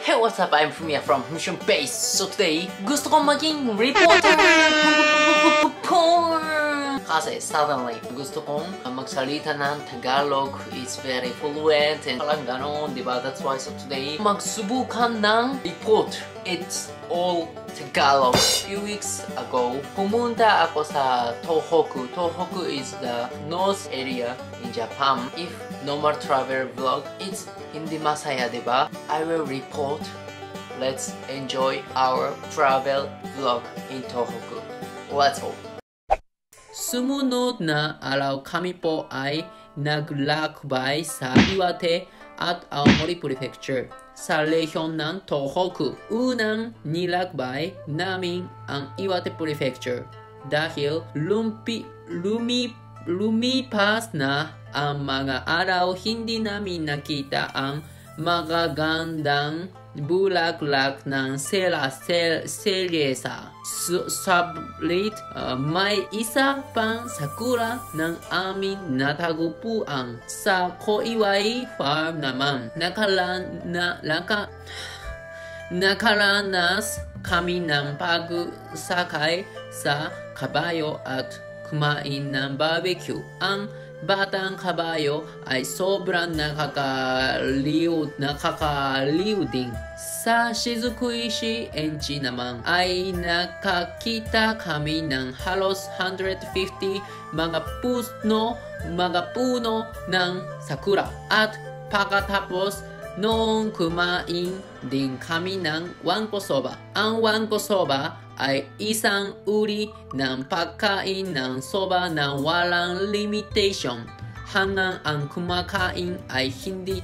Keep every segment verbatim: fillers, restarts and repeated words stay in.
Hey, what's up? I'm Fumiya from Mission Base. So today, gusto kong maging reporter. Kasi suddenly, gusto kong magsalita ng Tagalog. It's very fluent and parang ganon, diba? That's why so today, magsubukan ng report. It's all Tagalog. A few weeks ago, pumunta ako sa Tohoku. Tohoku is the north area in Japan. If normal travel vlog, it's hindi masaya, diba? I will report. Let's enjoy our travel vlog in Tohoku. Let's go! Sumunod na araw kami po ay naglakbay sa Iwate at Aomori Prefecture sa rehiyon ng Tohoku. Unang nilakbay namin ang Iwate Prefecture dahil lumpi, lumi, lumipas na ang mga araw hindi namin nakita ang magagandang bulaklak ng sela sel, selesa. Sablit, uh, may isa pang sakura ng aming natagpuan sa Koiwai Farm naman. Nakalan, na, naka, nakaranas kami ng pagsakay sa kabayo at kumain ng barbecue. Ang batang kabayo ay sobrang nakakaliw, nakakaliw din. Sa Shizukuishi Enchi naman ay nakakita kami ng halos one hundred fifty mga puno, mga puno ng sakura. At pagkatapos noong kumain din kami ng wanko soba. Ang wanko soba ay isang uri ng pagkain ng soba na walang limitation hanggang ang kumakain ay hindi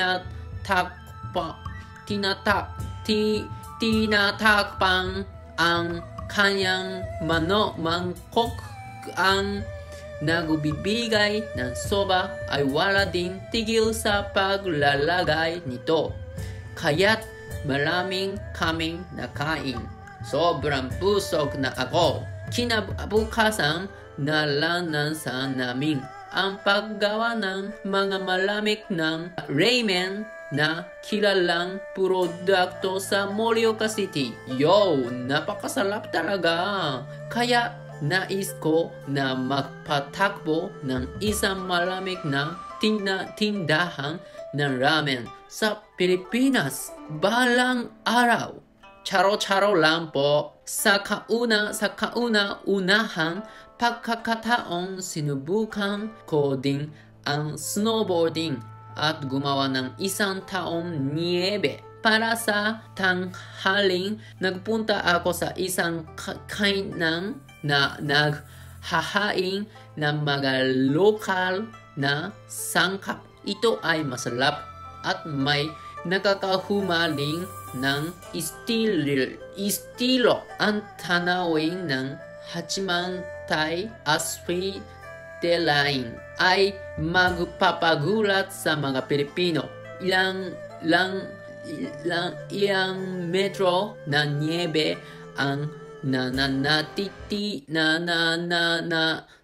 tinatakpa, tinatak, ti, tinatakpan ang kanyang mano, mangkok. Ang nagbibigay ng soba ay wala din tigil sa paglalagay nito. Kaya't maraming kaming nakain. Sobrang busog na ako. Kinabukasan naranasan namin ang paggawa ng mga malamig ng ramen na kilalang produkto sa Morioka City. Yo, napakasarap talaga. Kaya nais ko na magpatakbo ng isang malamig na tinda tindahan ng ramen sa Pilipinas balang araw. Charo-charo lang po. Sa kauna, sa kauna-unahang pagkakataong sinubukan ko din ang snowboarding at gumawa ng isang taong niebe. Para sa tanghaling, nagpunta ako sa isang kainan na naghahain ng mga lokal na sangkap. Ito ay masarap at may nakakahumaling ng estilo, estilo. Ang tanawin ng Hachimantay Asphalt Line ay magpapagulat sa mga Pilipino. Ilang, lang, ilang, ilang metro na niebe ang nananatiti na na na na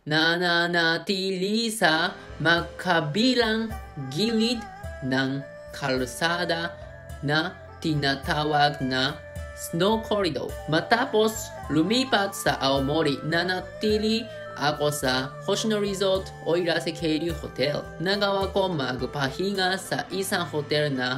nananatili sa magkabilang gilid ng kalsada na tinatawag na snow corridor. Matapos lumipat sa Aomori, nanatili ako sa Hoshino Resort Oirase Keiryu Hotel. Nagawa ko magpahinga sa isang hotel na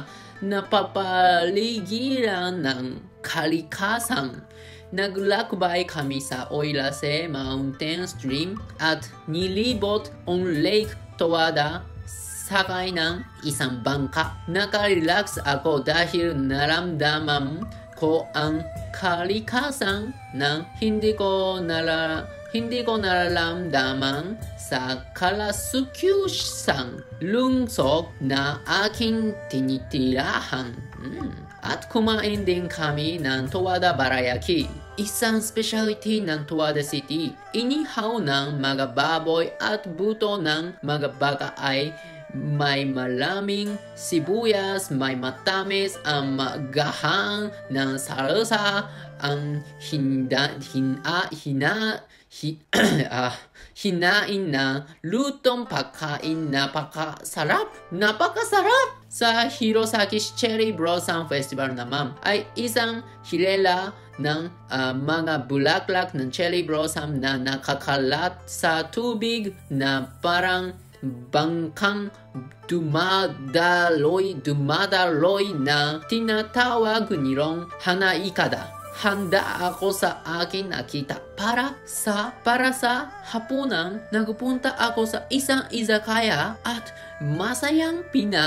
napapaligiran ng kalikasan. Naglakbay kami sa Oirase Mountain Stream at nilibot ang Lake Towada sakay ng isang bangka. Nakarelax ako dahil naramdaman ko ang kalikasan ng hindi ko nara hindi ko nararamdaman sa kalasukyusang lungsok na aking tinitirahan. Mm. At kumain din kami ng Towada Barayaki, isang specialty ng Towada City. Inihaw ng mga baboy at buto ng mga baka ay may maraming sibuyas, may matamis ang magahang ng salsa, ang hinda, hina, hina, hi, ah, hinain na lutong pagkain napakasarap, napakasarap! Sa Hirosaki Cherry Blossom Festival naman ay isang hilera ng uh, mga bulaklak ng cherry blossom na nakakalat sa tubig na parang bangkang dumadaloy, dumadaloy na tinatawag nilong hanaikada. Handa ako sa akin nakita. Para sa, para sa hapunan, nagpunta ako sa isang izakaya at masayang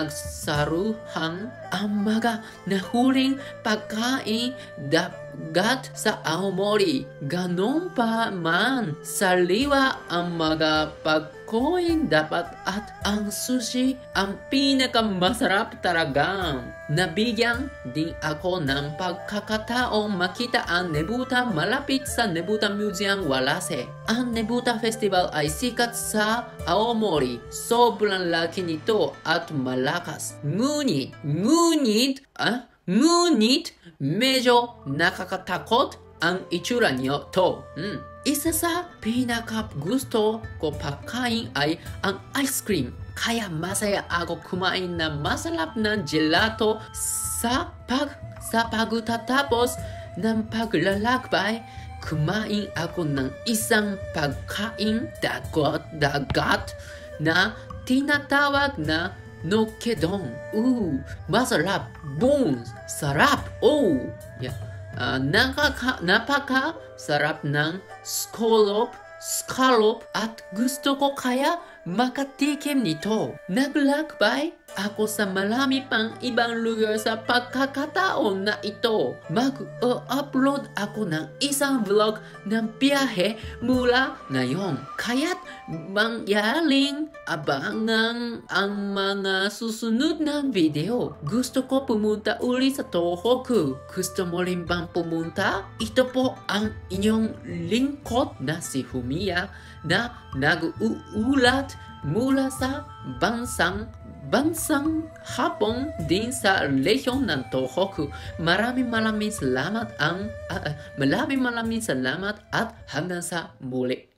pinagsaruhan ang mga nahuling pagkain dagat sa Aomori. Ganon pa man, sariwa ang mga pagkain dapat at ang sushi ang pinakamasarap talaga. Nabigyan din ako ng pagkakataong makita ang Nebuta malapit sa Nebuta Museum Walase. Ang Nebuta Festival ay sikat sa Aomori. Sobrang laki nito at malakas. Ngunit, ngunit, ah, ngunit, medyo nakakatakot ang itsura niyo to. Hmm. Isa sa pinaka-gusto ko pagkain ay ang ice cream. Kaya masaya ako kumain na masarap na gelato sa pag sa pagtatapos ng paglalakbay. Kumain ako ng isang pagkain dagat-dagat na tinatawag na nokedon. Ooh, masarap. Boom, sarap. Oh, yeah. Uh, nakaka, napaka sarap ng scallop, scallop at gusto ko kaya makatikim nito. Naglakbay ako sa marami pang ibang lugar sa pagkakataon na ito. Mag-upload ako ng isang vlog ng biyahe mula ngayon. Kaya't mangyaring abangan ang mga susunod na video. Gusto ko pumunta uli sa Tohoku. Gusto mo rin bang pumunta? Ito po ang inyong lingkod na si Fumiya na nag-uulat mula sa bansang bansang Hapon din sa rehiyon ng Tohoku. Maraming maraming salamat ang uh, maraming maraming salamat at hanggang sa muli.